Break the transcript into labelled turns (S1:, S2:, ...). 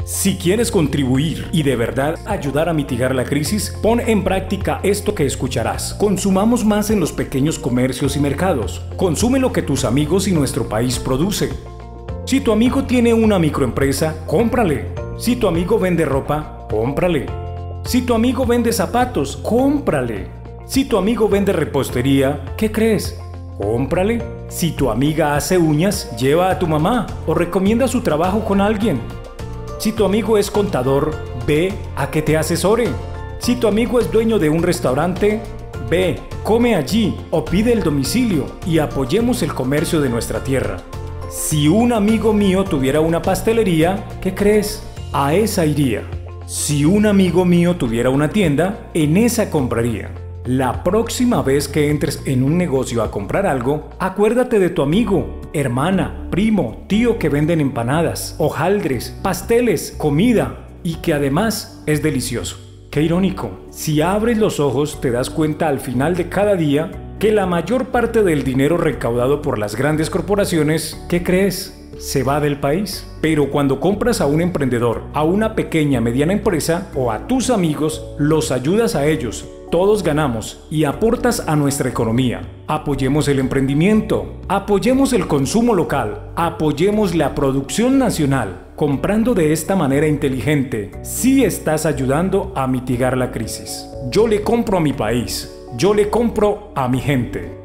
S1: Si quieres contribuir y de verdad ayudar a mitigar la crisis, pon en práctica esto que escucharás. Consumamos más en los pequeños comercios y mercados. Consume lo que tus amigos y nuestro país producen. Si tu amigo tiene una microempresa, cómprale. Si tu amigo vende ropa, cómprale. Si tu amigo vende zapatos, cómprale. Si tu amigo vende repostería, ¿qué crees? Cómprale. Si tu amiga hace uñas, lleva a tu mamá o recomienda su trabajo con alguien. Si tu amigo es contador, ve a que te asesore. Si tu amigo es dueño de un restaurante, ve, come allí o pide el domicilio y apoyemos el comercio de nuestra tierra. Si un amigo mío tuviera una pastelería, ¿qué crees? A esa iría. Si un amigo mío tuviera una tienda, en esa compraría. La próxima vez que entres en un negocio a comprar algo, acuérdate de tu amigo, hermana, primo, tío que venden empanadas, hojaldres, pasteles, comida y que además es delicioso. Qué irónico. Si abres los ojos te das cuenta al final de cada día que la mayor parte del dinero recaudado por las grandes corporaciones, ¿qué crees? Se va del país. Pero cuando compras a un emprendedor, a una pequeña mediana empresa o a tus amigos, los ayudas a ellos. Todos ganamos y aportas a nuestra economía. Apoyemos el emprendimiento, apoyemos el consumo local, apoyemos la producción nacional. Comprando de esta manera inteligente, sí estás ayudando a mitigar la crisis. Yo le compro a mi país, yo le compro a mi gente.